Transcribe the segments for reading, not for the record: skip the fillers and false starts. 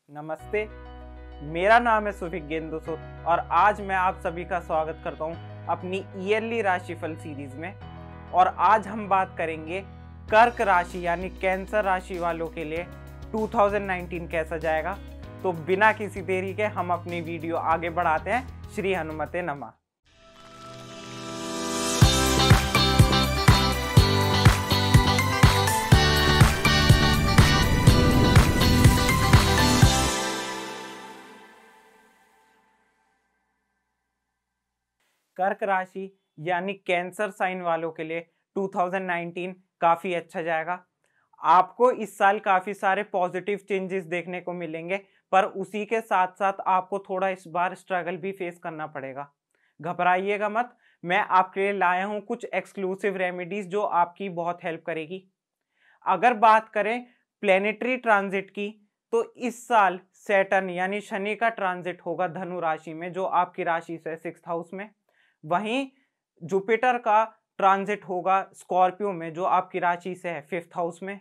नमस्ते, मेरा नाम है सुभिक गेंदुसो और आज मैं आप सभी का स्वागत करता हूं अपनी ईयरली राशिफल सीरीज में। और आज हम बात करेंगे कर्क राशि यानी कैंसर राशि वालों के लिए 2019 कैसा जाएगा। तो बिना किसी देरी के हम अपनी वीडियो आगे बढ़ाते हैं। श्री हनुमते नमः। कर्क राशि यानी कैंसर साइन वालों के लिए 2019 काफी अच्छा जाएगा। आपको इस साल काफी सारे पॉजिटिव चेंजेस देखने को मिलेंगे, पर उसी के साथ साथ आपको थोड़ा इस बार स्ट्रगल भी फेस करना पड़ेगा। घबराइएगा मत, मैं आपके लिए लाया हूं कुछ एक्सक्लूसिव रेमेडीज जो आपकी बहुत हेल्प करेगी। अगर बात करें प्लेनेटरी ट्रांजिट की, तो इस साल सैटर्न यानी शनि का ट्रांजिट होगा धनु राशि में, जो आपकी राशि से 6th हाउस में। वहीं जुपिटर का ट्रांजिट होगा स्कॉर्पियो में, जो आपकी राशि से है 5th हाउस में।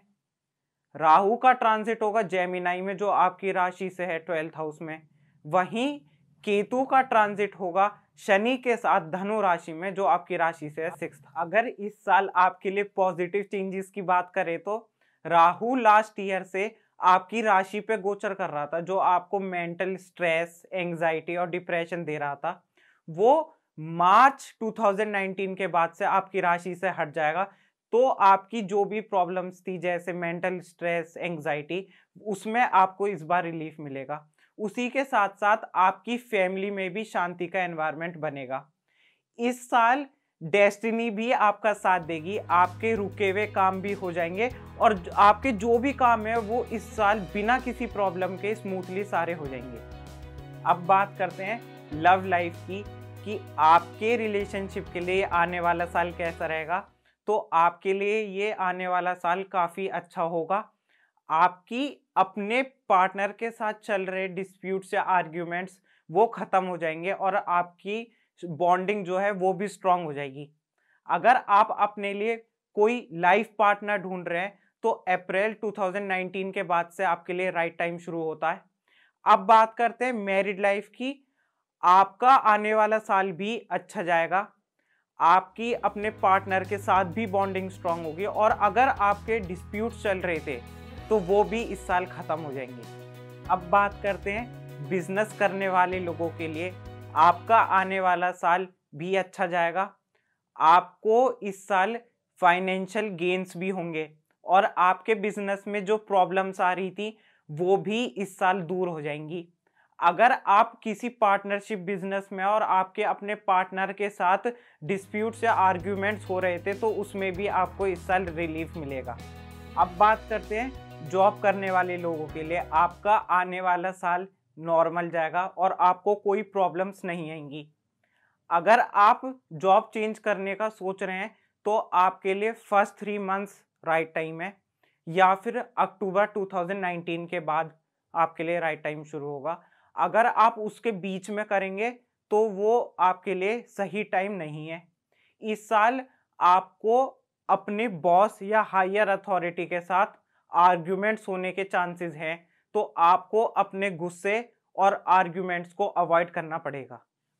राहु का ट्रांजिट होगा जेमिनाई में, जो आपकी राशि से है 12th हाउस में। वहीं केतु का ट्रांजिट होगा शनि के साथ धनु राशि में, जो आपकी राशि से है 6th। अगर इस साल आपके लिए पॉजिटिव चेंजेस की बात करें तो राहु लास्ट ईयर से आपकी राशि पे गोचर कर रहा था, जो आपको मेंटल स्ट्रेस, एंजाइटी और डिप्रेशन दे रहा था। वो मार्च 2019 के बाद से आपकी राशि से हट जाएगा। तो आपकी जो भी प्रॉब्लम्स थी जैसे मेंटल स्ट्रेस, एंजाइटी, उसमें आपको इस बार रिलीफ मिलेगा। उसी के साथ साथ आपकी फैमिली में भी शांति का एनवायरनमेंट बनेगा। इस साल डेस्टिनी भी आपका साथ देगी, आपके रुके हुए काम भी हो जाएंगे और आपके जो भी काम है वो इस साल बिना किसी प्रॉब्लम के स्मूथली सारे हो जाएंगे। अब बात करते हैं लव लाइफ की कि आपके रिलेशनशिप के लिए आने वाला साल कैसा रहेगा। तो आपके लिए ये आने वाला साल काफ़ी अच्छा होगा। आपकी अपने पार्टनर के साथ चल रहे डिस्प्यूट्स या आर्ग्यूमेंट्स वो ख़त्म हो जाएंगे और आपकी बॉन्डिंग जो है वो भी स्ट्रांग हो जाएगी। अगर आप अपने लिए कोई लाइफ पार्टनर ढूंढ रहे हैं तो अप्रैल 2019 के बाद से आपके लिए राइट टाइम शुरू होता है। अब बात करते हैं मैरिड लाइफ की। आपका आने वाला साल भी अच्छा जाएगा। आपकी अपने पार्टनर के साथ भी बॉन्डिंग स्ट्रांग होगी और अगर आपके डिस्प्यूट चल रहे थे तो वो भी इस साल खत्म हो जाएंगे। अब बात करते हैं बिजनेस करने वाले लोगों के लिए। आपका आने वाला साल भी अच्छा जाएगा। आपको इस साल फाइनेंशियल गेन्स भी होंगे और आपके बिजनेस में जो प्रॉब्लम्स आ रही थी वो भी इस साल दूर हो जाएंगी। अगर आप किसी पार्टनरशिप बिजनेस में और आपके अपने पार्टनर के साथ डिस्प्यूट्स या आर्ग्यूमेंट्स हो रहे थे तो उसमें भी आपको इस साल रिलीफ मिलेगा। अब बात करते हैं जॉब करने वाले लोगों के लिए। आपका आने वाला साल नॉर्मल जाएगा और आपको कोई प्रॉब्लम्स नहीं आएंगी। अगर आप जॉब चेंज करने का सोच रहे हैं तो आपके लिए फर्स्ट 3 मंथ्स राइट टाइम है, या फिर अक्टूबर 2019 के बाद आपके लिए राइट टाइम शुरू होगा। अगर आप उसके बीच में करेंगे तो वो आपके लिए सही टाइम नहीं है। इस साल आपको अपने बॉस या हायर अथॉरिटी के साथ आर्ग्यूमेंट्स होने के चांसेस हैं, तो आपको अपने गुस्से और आर्ग्यूमेंट्स को अवॉइड करना पड़ेगा।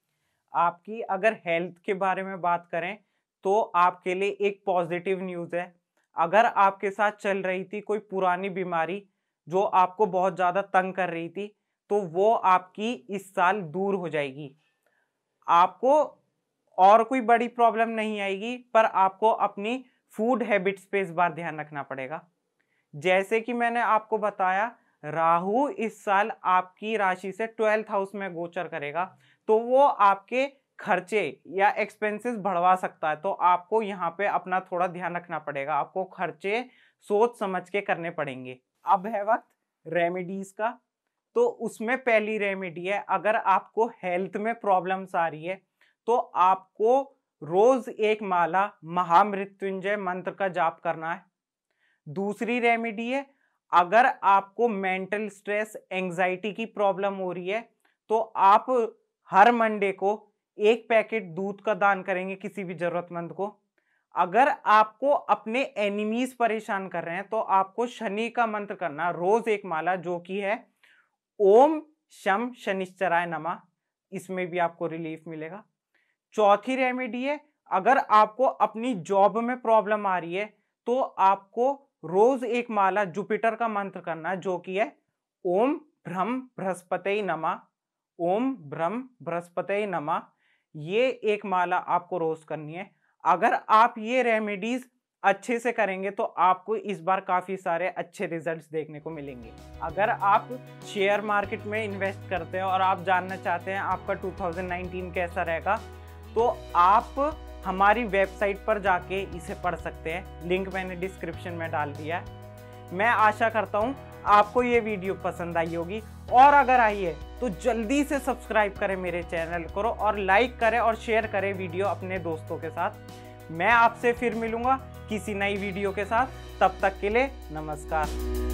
आपकी अगर हेल्थ के बारे में बात करें तो आपके लिए एक पॉजिटिव न्यूज़ है। अगर आपके साथ चल रही थी कोई पुरानी बीमारी जो आपको बहुत ज़्यादा तंग कर रही थी तो वो आपकी इस साल दूर हो जाएगी। आपको और कोई बड़ी प्रॉब्लम नहीं आएगी, पर आपको अपनी फूड हैबिट्स पे इस बार ध्यान रखना पड़ेगा। जैसे कि मैंने आपको बताया, राहु इस साल आपकी राशि से 12th हाउस में गोचर करेगा, तो वो आपके खर्चे या एक्सपेंसेस बढ़वा सकता है। तो आपको यहाँ पे अपना थोड़ा ध्यान रखना पड़ेगा। आपको खर्चे सोच समझ के करने पड़ेंगे। अब है वक्त रेमेडीज का। तो उसमें पहली रेमेडी है, अगर आपको हेल्थ में प्रॉब्लम्स आ रही है तो आपको रोज एक माला महामृत्युंजय मंत्र का जाप करना है। दूसरी रेमेडी है, अगर आपको मेंटल स्ट्रेस, एंजाइटी की प्रॉब्लम हो रही है तो आप हर मंडे को 1 पैकेट दूध का दान करेंगे किसी भी जरूरतमंद को। अगर आपको अपने एनिमीज परेशान कर रहे हैं तो आपको शनि का मंत्र करना, रोज एक माला, जो कि है ओम शम शनिश्चराय नमः, इसमें भी आपको रिलीफ मिलेगा। चौथी रेमेडी है, अगर आपको अपनी जॉब में प्रॉब्लम आ रही है तो आपको रोज एक माला जुपिटर का मंत्र करना है, जो कि है ओम ब्रह्म बृहस्पति नमः, ओम ब्रह्म बृहस्पति नमः। ये एक माला आपको रोज करनी है। अगर आप ये रेमेडीज अच्छे से करेंगे तो आपको इस बार काफ़ी सारे अच्छे रिजल्ट्स देखने को मिलेंगे। अगर आप शेयर मार्केट में इन्वेस्ट करते हैं और आप जानना चाहते हैं आपका 2019 कैसा रहेगा, तो आप हमारी वेबसाइट पर जाके इसे पढ़ सकते हैं। लिंक मैंने डिस्क्रिप्शन में डाल दिया है। मैं आशा करता हूँ आपको ये वीडियो पसंद आई होगी, और अगर आई है तो जल्दी से सब्सक्राइब करें मेरे चैनल को, और लाइक करें और शेयर करें वीडियो अपने दोस्तों के साथ। मैं आपसे फिर मिलूंगा किसी नई वीडियो के साथ, तब तक के लिए नमस्कार।